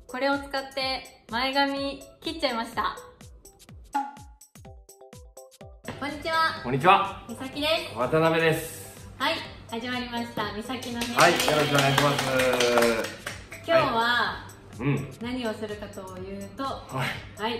これを使って前髪切っちゃいました。こんにちは。 こんにちは。 みさきです。 渡辺です。 はい、始まりました。みさきの部屋です。 はい、よろしくお願いします。 今日は、 うん、 何をするかというと、 はい、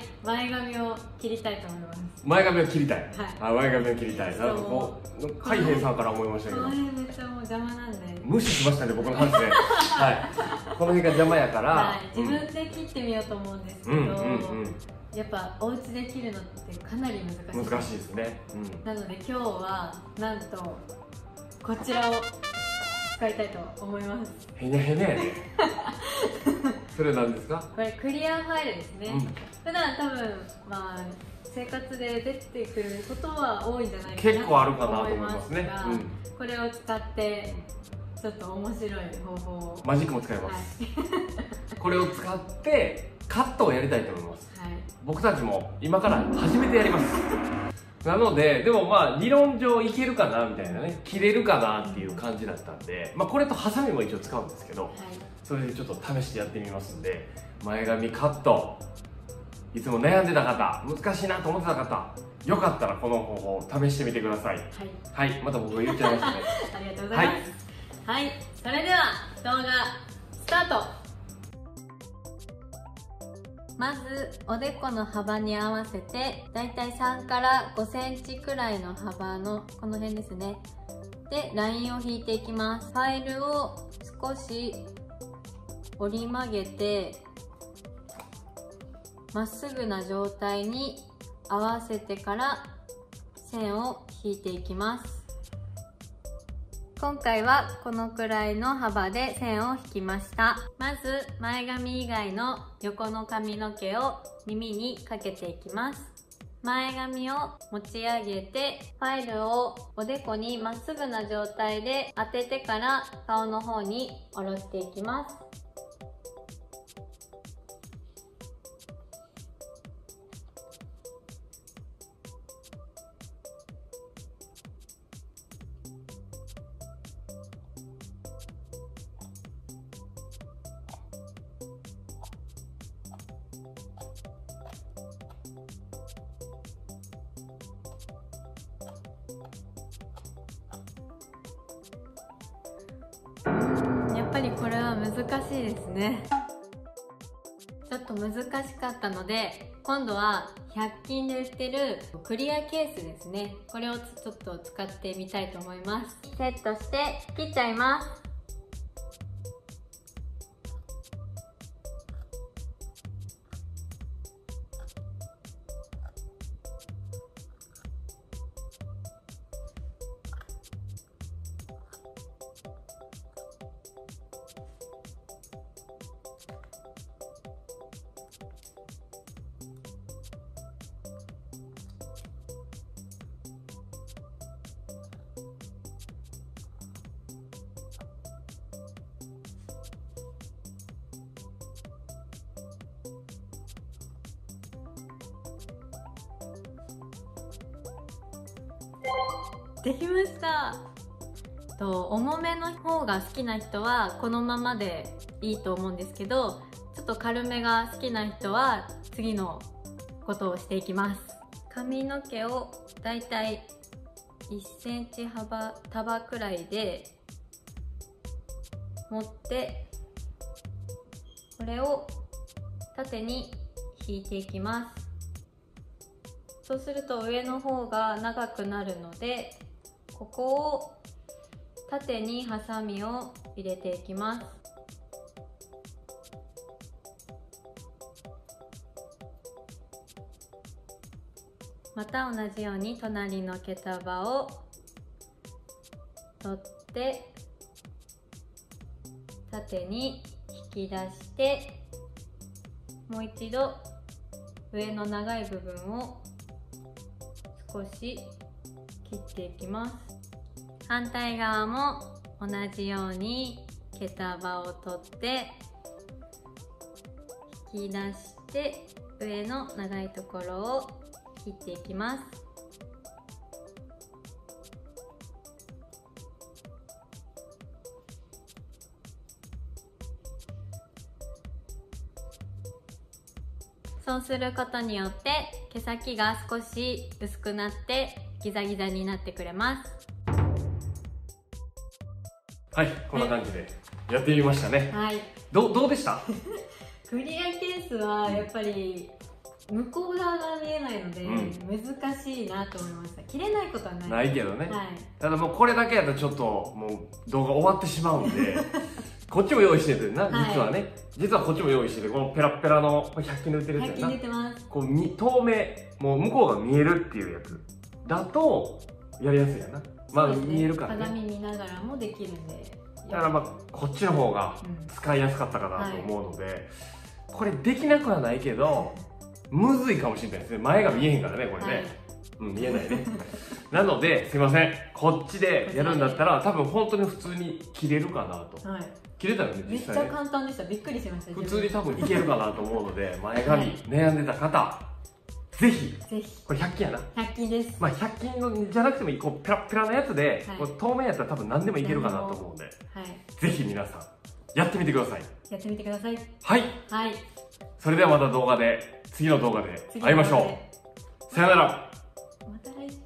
前髪を切りたいと思います。 前髪を切りたい。 はい、 前髪を切りたい。なんかこう、海兵さんから思いましたけど。 めっちゃもう邪魔なんで。 無視しましたね、僕の話で。はい。この辺が邪魔やから。 はい、自分で切ってみようと思うんですけど。やっぱお家で切るのってかなり難しい。 難しいですね。 なので今日はなんとこちらを使いたいと思います。 へにゃへにゃやね。それなんですか？ これクリアファイルですね。普段多分生活で出てくることは多いんじゃないかなと思いますが、結構あるかなと思いますね。これを使ってちょっと面白い方法を。マジックも使います。 これを使ってカットをやりたいと思います。僕たちも今から初めてやります。なので、でも理論上いけるかなみたいなね、切れるかなっていう感じだったんで、これとハサミも一応使うんですけど、それでちょっと試してやってみますんで、前髪カット、いつも悩んでた方、難しいなと思ってた方、よかったらこの方法を試してみてください。はい、また僕が言っちゃいましたね。 ありがとうございます。はい、それでは動画スタート。まずおでこの幅に合わせてだいたい3から5センチくらいの幅のこの辺ですねでラインを引いていきます。ファイルを少し折り曲げてまっすぐな状態に合わせてから線を引いていきます。今回はこのくらいの幅で線を引きました。まず前髪以外の横の髪の毛を耳にかけていきます。前髪を持ち上げてファイルをおでこにまっすぐな状態で当ててから顔の方に下ろしていきます。やっぱりこれは難しいですね。ちょっと難しかったので今度は100均で売ってるクリアケースですね、これをちょっと使ってみたいと思います。セットして切っちゃいます。できました。重めの方が好きな人はこのままでいいと思うんですけど、ちょっと軽めが好きな人は次のことをしていきます。髪の毛をだいたい1センチ束くらいで持ってこれを縦に引いていきます。そうすると上の方が長くなるのでここを縦にハサミを入れていきます。また同じように隣の毛束を取って縦に引き出してもう一度上の長い部分を少し切っていきます。反対側も同じように毛束を取って引き出して上の長いところを切っていきます。 そうすることによって毛先が少し薄くなってギザギザになってくれます。 はい、こんな感じでやってみましたね。 はい。 どうでしたクリアケースはやっぱり向こう側が見えないので、難しいなと思いました。切れないことはないけどね、 はい、ただもうこれだけやったらちょっともう動画終わってしまうんでこっちも用意してるな、実はね、実はこっちも用意してて、このペラッペラの100均で売ってるやつやな、 100均で売ってます。 こう透明、もう向こうが見えるっていうやつだとやりやすいやな。まあ、見えるからね、 鏡見ながらもできるんで、 だからまあこっちの方が使いやすかったかなと思うので、これできなくはないけどむずいかもしれないですね。前が見えへんからね、これね、見えないねなのですいません、こっちでやるんだったら多分本当に普通に切れるかなと、切れたよね、 めっちゃ簡単でした。びっくりしました。 普通に多分いけるかなと思うので前髪悩んでた方、ぜひこれ100均やな、 100均です。 まあ100均のじゃなくてもいい、こうペラッペラなやつで、これ透明やったら多分何でもいけるかなと思うんで、ぜひ皆さんやってみてください。 やってみてください。 はい、それではまた動画で、次の動画で会いましょう。さよなら。 また来週。